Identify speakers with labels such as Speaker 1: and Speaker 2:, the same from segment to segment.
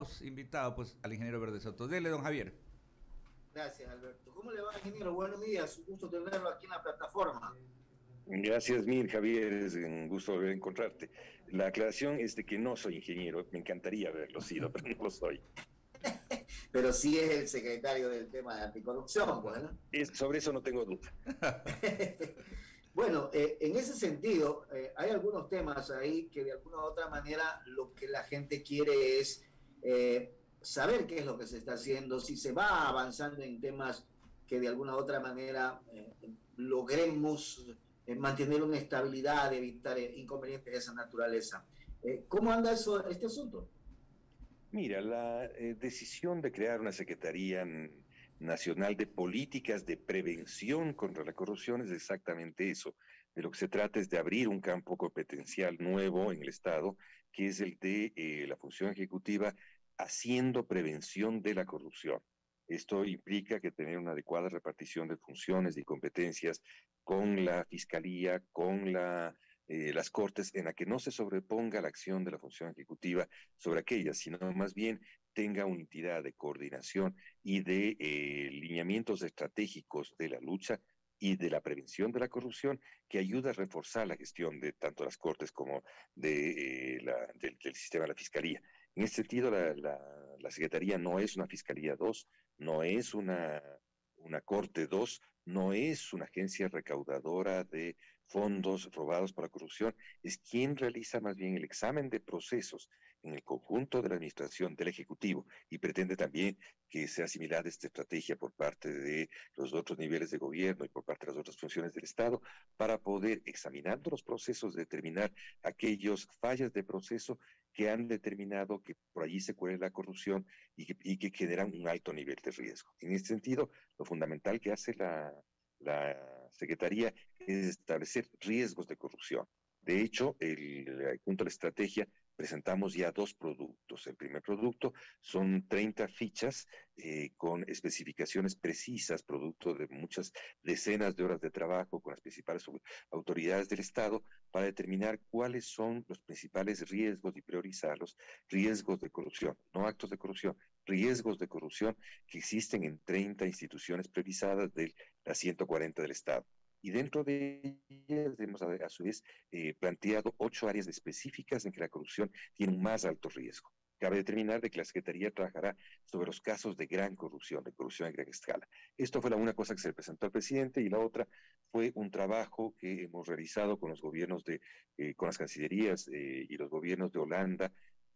Speaker 1: invitado pues al ingeniero Verde Soto. Dele, don Javier.
Speaker 2: Gracias, Alberto. ¿Cómo le va, ingeniero? Buenos días. Un gusto tenerlo aquí en la plataforma.
Speaker 3: Gracias mil, Javier, es un gusto volver a encontrarte. La aclaración es de que no soy ingeniero, me encantaría haberlo sido, pero no lo soy.
Speaker 2: Pero sí es el secretario del tema de anticorrupción, bueno.
Speaker 3: Sobre eso no tengo duda.
Speaker 2: Bueno, en ese sentido, hay algunos temas ahí que de alguna u otra manera lo que la gente quiere es saber qué es lo que se está haciendo, si se va avanzando en temas que de alguna u otra manera logremos mantener una estabilidad, evitar inconvenientes de esa naturaleza. ¿Cómo anda eso, este asunto?
Speaker 3: Mira, la decisión de crear una Secretaría Nacional de Políticas de Prevención contra la Corrupción es exactamente eso. De lo que se trata es de abrir un campo competencial nuevo en el Estado, que es el de la función ejecutiva haciendo prevención de la corrupción. Esto implica que tener una adecuada repartición de funciones y competencias con la Fiscalía, con las Cortes, en la que no se sobreponga la acción de la función ejecutiva sobre aquellas, sino más bien tenga una entidad de coordinación y de lineamientos estratégicos de la lucha y de la prevención de la corrupción que ayuda a reforzar la gestión de tanto las Cortes como del sistema de la Fiscalía. En ese sentido, la Secretaría no es una Fiscalía 2, no es una Corte 2, no es una agencia recaudadora de fondos robados por la corrupción, es quien realiza más bien el examen de procesos en el conjunto de la administración del Ejecutivo y pretende también que sea similar esta estrategia por parte de los otros niveles de gobierno y por parte de las otras funciones del Estado para poder, examinando los procesos, determinar aquellos fallas de proceso que han determinado que por allí se cuele la corrupción y que generan un alto nivel de riesgo. En este sentido, lo fundamental que hace la Secretaría es establecer riesgos de corrupción. De hecho, junto a la estrategia presentamos ya dos productos. El primer producto son 30 fichas con especificaciones precisas, producto de muchas decenas de horas de trabajo con las principales autoridades del Estado para determinar cuáles son los principales riesgos y priorizarlos, riesgos de corrupción, no actos de corrupción, riesgos de corrupción que existen en 30 instituciones previsadas de las 140 del Estado. Y dentro de ellas hemos a su vez planteado 8 áreas específicas en que la corrupción tiene un más alto riesgo. Cabe determinar de que la Secretaría trabajará sobre los casos de gran corrupción, de corrupción a gran escala. Esto fue una cosa que se le presentó al presidente y la otra fue un trabajo que hemos realizado con los gobiernos con las cancillerías y los gobiernos de Holanda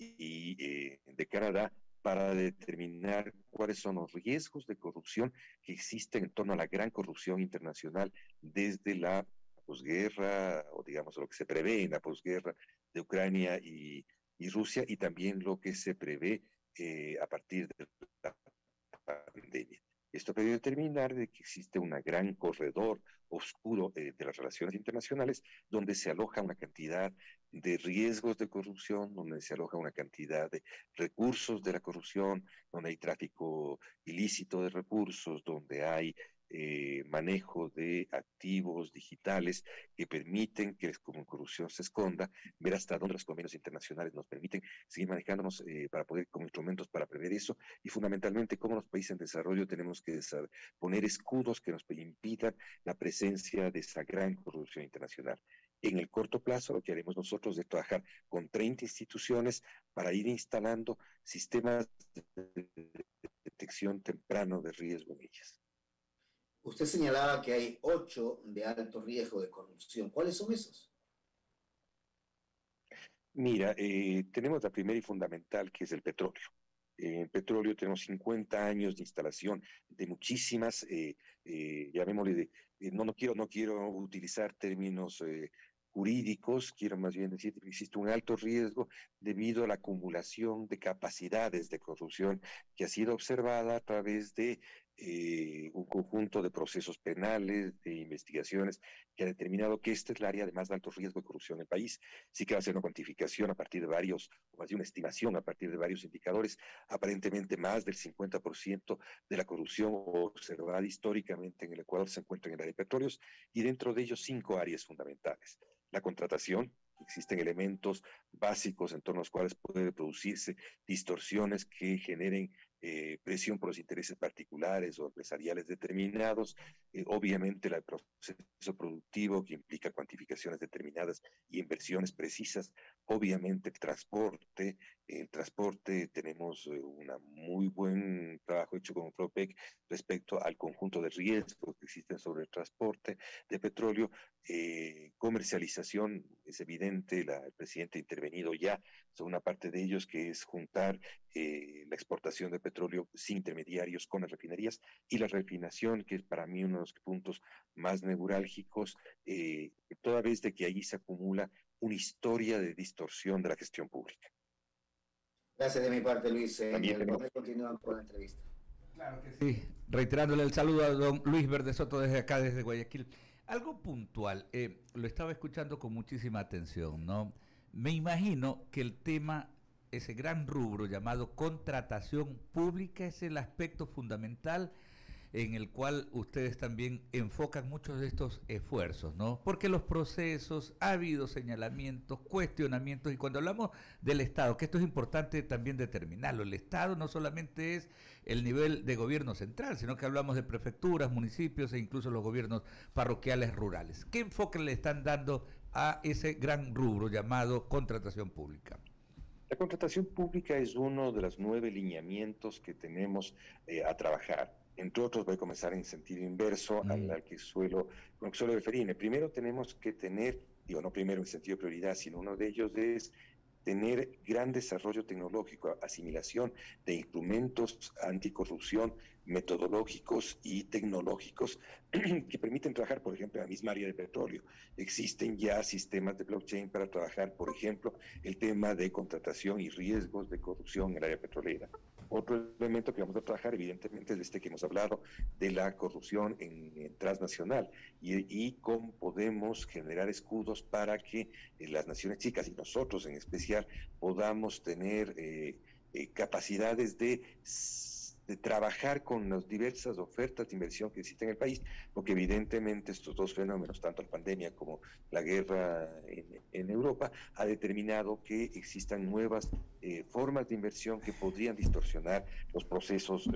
Speaker 3: y de Canadá para determinar cuáles son los riesgos de corrupción que existen en torno a la gran corrupción internacional desde la posguerra, o digamos lo que se prevé en la posguerra de Ucrania y Rusia, y también lo que se prevé a partir de la pandemia. Esto puede determinar de que existe un gran corredor oscuro de las relaciones internacionales donde se aloja una cantidad de riesgos de corrupción, donde se aloja una cantidad de recursos de la corrupción, donde hay tráfico ilícito de recursos, donde hay manejo de activos digitales que permiten que la corrupción se esconda, ver hasta dónde los convenios internacionales nos permiten seguir manejándonos para poder, como instrumentos para prever eso, y fundamentalmente cómo los países en desarrollo tenemos que poner escudos que nos impidan la presencia de esa gran corrupción internacional. En el corto plazo, lo que haremos nosotros es trabajar con 30 instituciones para ir instalando sistemas de detección temprano de riesgo en ellas.
Speaker 2: Usted señalaba que hay 8 de alto riesgo de corrupción. ¿Cuáles son esos?
Speaker 3: Mira, tenemos la primera y fundamental, que es el petróleo. En petróleo tenemos 50 años de instalación de muchísimas, llamémosle, no quiero utilizar términos jurídicos, quiero más bien decir que existe un alto riesgo debido a la acumulación de capacidades de corrupción que ha sido observada a través de un conjunto de procesos penales, de investigaciones, que ha determinado que esta es el área de más alto riesgo de corrupción en el país. Sí que va a ser una cuantificación a partir de varios, o más de una estimación a partir de varios indicadores. Aparentemente más del 50% de la corrupción observada históricamente en el Ecuador se encuentra en el área de petróleos y dentro de ellos 5 áreas fundamentales. La contratación, existen elementos básicos en torno a los cuales puede producirse distorsiones que generen presión por los intereses particulares o empresariales determinados, obviamente el proceso productivo que implica cuantificaciones determinadas y inversiones precisas, obviamente el transporte tenemos un muy buen trabajo hecho con Propec respecto al conjunto de riesgos que existen sobre el transporte de petróleo, comercialización, es evidente, el presidente ha intervenido ya sobre una parte de ellos que es juntar la exportación de petróleo sin intermediarios con las refinerías y la refinación, que es para mí uno de los puntos más neurálgicos, toda vez de que allí se acumula una historia de distorsión de la gestión pública.
Speaker 2: Gracias de mi parte, Luis.
Speaker 3: También tenemos...
Speaker 2: Continúan con la entrevista.
Speaker 1: Claro que sí. Reiterándole el saludo a don Luis Verde Soto desde acá, desde Guayaquil. Algo puntual, lo estaba escuchando con muchísima atención, ¿no? Me imagino que el tema, ese gran rubro llamado contratación pública, es el aspecto fundamental en el cual ustedes también enfocan muchos de estos esfuerzos, ¿no? Porque los procesos, ha habido señalamientos, cuestionamientos, y cuando hablamos del Estado, que esto es importante también determinarlo, el Estado no solamente es el nivel de gobierno central, sino que hablamos de prefecturas, municipios e incluso los gobiernos parroquiales rurales. ¿Qué enfoque le están dando a ese gran rubro llamado contratación pública?
Speaker 3: La contratación pública es uno de los 9 lineamientos que tenemos a trabajar. Entre otros, voy a comenzar en sentido inverso al que suelo referirme. Primero tenemos que tener, no primero en sentido de prioridad, sino uno de ellos es tener gran desarrollo tecnológico, asimilación de instrumentos anticorrupción metodológicos y tecnológicos que permiten trabajar, por ejemplo, en la misma área de petróleo. Existen ya sistemas de blockchain para trabajar, por ejemplo, el tema de contratación y riesgos de corrupción en el área petrolera. Otro elemento que vamos a trabajar, evidentemente, es este que hemos hablado, de la corrupción en transnacional y cómo podemos generar escudos para que las naciones chicas y nosotros en especial podamos tener capacidades de trabajar con las diversas ofertas de inversión que existen en el país, porque evidentemente estos dos fenómenos, tanto la pandemia como la guerra en Europa, ha determinado que existan nuevas formas de inversión que podrían distorsionar los procesos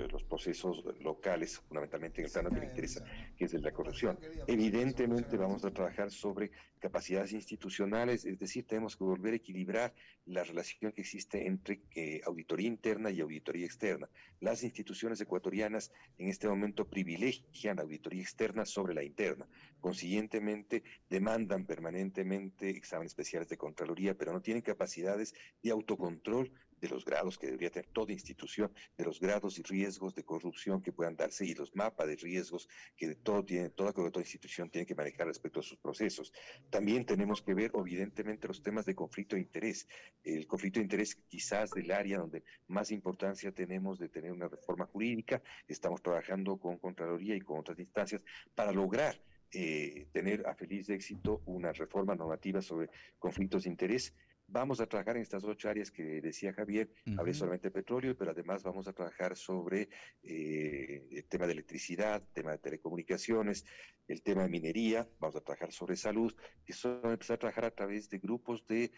Speaker 3: locales, fundamentalmente en el plano que me interesa, que es el de la corrupción. Evidentemente vamos a trabajar sobre capacidades institucionales, es decir, tenemos que volver a equilibrar la relación que existe entre auditoría interna y auditoría externa. Las instituciones ecuatorianas en este momento privilegian la auditoría externa sobre la interna. Consiguientemente, demandan permanentemente exámenes especiales de Contraloría, pero no tienen capacidades de autocontrol de los grados que debería tener toda institución, de los grados y riesgos de corrupción que puedan darse y los mapas de riesgos que toda institución tiene que manejar respecto a sus procesos. También tenemos que ver, evidentemente, los temas de conflicto de interés. El conflicto de interés quizás del área donde más importancia tenemos de tener una reforma jurídica. Estamos trabajando con Contraloría y con otras instancias para lograr tener a feliz éxito una reforma normativa sobre conflictos de interés. Vamos a trabajar en estas 8 áreas que decía Javier, hablé solamente de petróleo, pero además vamos a trabajar sobre el tema de electricidad, el tema de telecomunicaciones, el tema de minería, vamos a trabajar sobre salud, que son empezar a trabajar a través de grupos de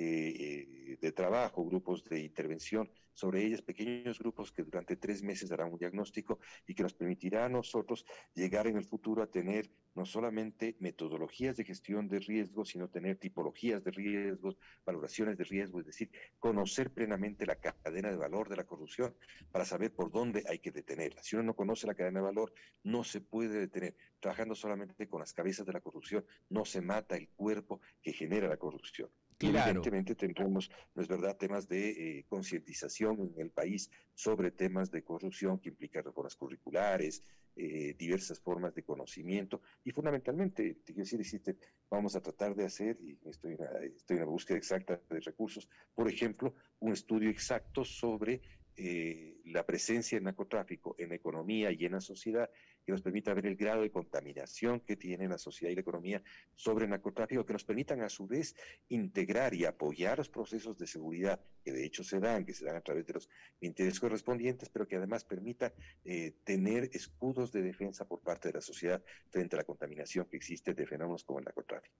Speaker 3: trabajo, grupos de intervención sobre ellas, pequeños grupos que durante 3 meses harán un diagnóstico y que nos permitirá a nosotros llegar en el futuro a tener no solamente metodologías de gestión de riesgos, sino tener tipologías de riesgos, valoraciones de riesgo, es decir, conocer plenamente la cadena de valor de la corrupción para saber por dónde hay que detenerla. Si uno no conoce la cadena de valor, no se puede detener. Trabajando solamente con las cabezas de la corrupción, no se mata el cuerpo que genera la corrupción. Claro. Evidentemente tendremos, no es verdad, temas de concientización en el país sobre temas de corrupción que implican reformas curriculares, diversas formas de conocimiento y fundamentalmente, quiero decir, vamos a tratar de hacer, y estoy en la búsqueda exacta de recursos, por ejemplo, un estudio exacto sobre la presencia del narcotráfico en la economía y en la sociedad, que nos permita ver el grado de contaminación que tiene la sociedad y la economía sobre el narcotráfico, que nos permitan a su vez integrar y apoyar los procesos de seguridad que de hecho que se dan a través de los intereses correspondientes, pero que además permita tener escudos de defensa por parte de la sociedad frente a la contaminación que existe de fenómenos como el narcotráfico.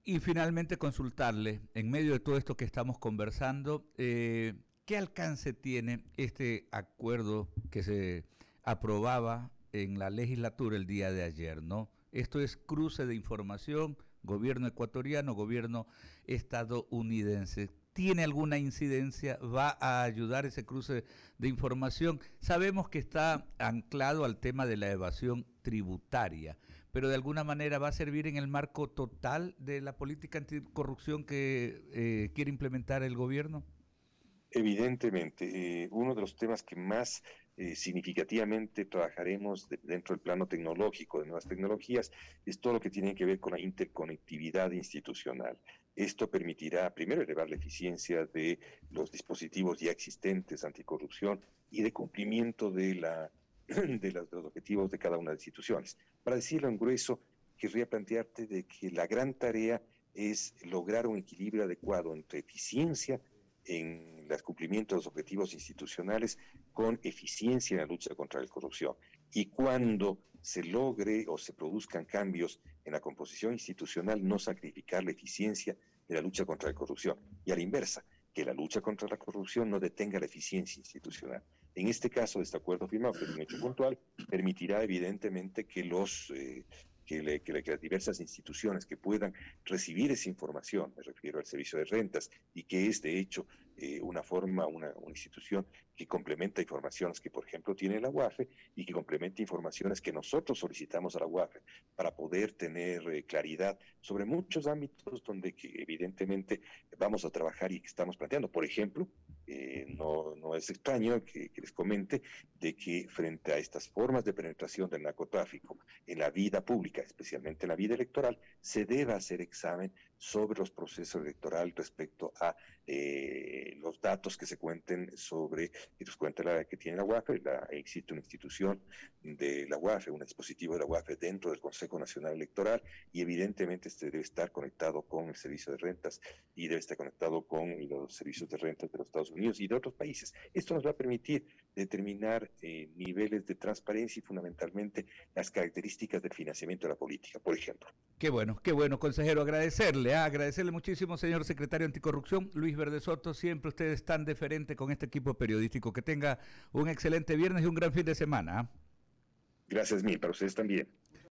Speaker 1: Y finalmente consultarle, en medio de todo esto que estamos conversando, ¿qué alcance tiene este acuerdo que se aprobaba en la legislatura el día de ayer, ¿no? Esto es cruce de información, gobierno ecuatoriano, gobierno estadounidense. ¿Tiene alguna incidencia? ¿Va a ayudar ese cruce de información? Sabemos que está anclado al tema de la evasión tributaria, pero de alguna manera va a servir en el marco total de la política anticorrupción que quiere implementar el gobierno.
Speaker 3: Evidentemente, uno de los temas que más significativamente trabajaremos dentro del plano tecnológico, de nuevas tecnologías, es todo lo que tiene que ver con la interconectividad institucional. Esto permitirá, primero, elevar la eficiencia de los dispositivos ya existentes anticorrupción y de cumplimiento de los objetivos de cada una de las instituciones. Para decirlo en grueso, querría plantearte de que la gran tarea es lograr un equilibrio adecuado entre eficiencia en el cumplimiento de los objetivos institucionales con eficiencia en la lucha contra la corrupción. Y cuando se logre o se produzcan cambios en la composición institucional, no sacrificar la eficiencia de la lucha contra la corrupción. Y a la inversa, que la lucha contra la corrupción no detenga la eficiencia institucional. En este caso, este acuerdo firmado, que es un hecho puntual, permitirá evidentemente que las diversas instituciones que puedan recibir esa información, me refiero al servicio de rentas, y que es de hecho una institución que complementa informaciones que, por ejemplo, tiene la UAFE y que complementa informaciones que nosotros solicitamos a la UAFE para poder tener claridad sobre muchos ámbitos donde que evidentemente vamos a trabajar y que estamos planteando. Por ejemplo, no es extraño que les comente de que frente a estas formas de penetración del narcotráfico en la vida pública, especialmente en la vida electoral, se deba hacer examen sobre los procesos electorales respecto a los datos que se cuenten sobre, que nos cuenta que tiene la UAFE. Existe una institución de la UAFE, un dispositivo de la UAFE dentro del Consejo Nacional Electoral, y evidentemente este debe estar conectado con el servicio de rentas y debe estar conectado con los servicios de rentas de los Estados Unidos y de otros países. Esto nos va a permitir determinar niveles de transparencia y fundamentalmente las características del financiamiento de la política, por ejemplo.
Speaker 1: Qué bueno, consejero. Agradecerle muchísimo, señor secretario anticorrupción, Luis Verde Soto. Siempre usted es tan deferente con este equipo periodístico. Que tenga un excelente viernes y un gran fin de semana.
Speaker 3: Gracias mil, para ustedes también.